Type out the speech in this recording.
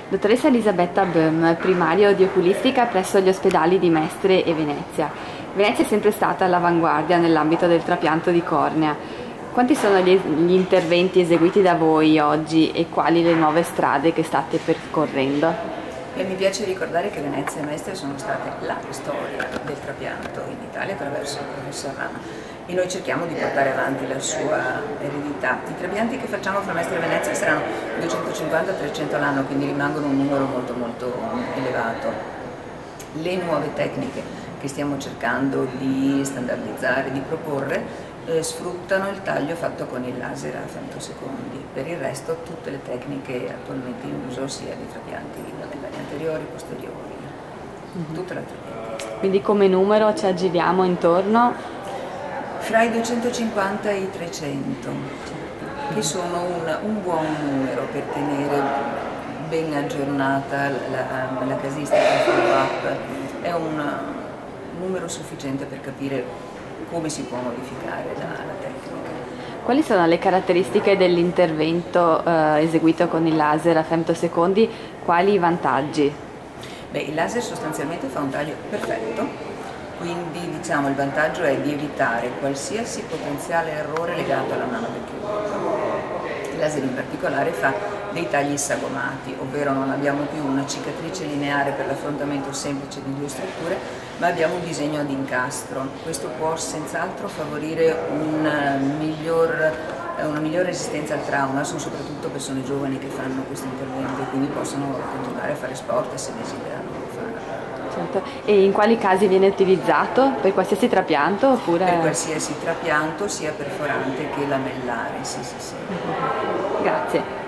Dottoressa Elisabetta Böhm, primario di oculistica presso gli ospedali di Mestre e Venezia. Venezia è sempre stata all'avanguardia nell'ambito del trapianto di cornea. Quanti sono gli interventi eseguiti da voi oggi e quali le nuove strade che state percorrendo? Mi piace ricordare che Venezia e Mestre sono state la storia del trapianto in Italia attraverso il professor Rama e noi cerchiamo di portare avanti la sua eredità. I trapianti che facciamo fra Mestre e Venezia saranno 250-300 all'anno, quindi rimangono un numero molto elevato. Le nuove tecniche che stiamo cercando di standardizzare, di proporre, sfruttano il taglio fatto con il laser a femtosecondi. Per il resto tutte le tecniche attualmente in uso, sia di trapianti lamellari anteriori, posteriori, tutta la trapiantistica. Quindi come numero ci aggiriamo intorno? Fra i 250 e i 300, che sono un buon numero per tenere ben aggiornata la casistica, il follow-up. È un numero sufficiente per capire come si può modificare la tecnica. Quali sono le caratteristiche dell'intervento eseguito con il laser a femtosecondi? Quali i vantaggi? Il laser sostanzialmente fa un taglio perfetto, quindi diciamo il vantaggio è di evitare qualsiasi potenziale errore legato alla mano del chirurgo. Il laser in particolare fa dei tagli sagomati, ovvero non abbiamo più una cicatrice lineare per l'affrontamento semplice di due strutture, ma abbiamo un disegno ad incastro. Questo può senz'altro favorire una migliore resistenza al trauma, sono soprattutto persone giovani che fanno questo intervento e quindi possono continuare a fare sport se desiderano farlo. Certo. E in quali casi viene utilizzato? Per qualsiasi trapianto oppure? Per qualsiasi trapianto, sia perforante che lamellare, sì. Grazie.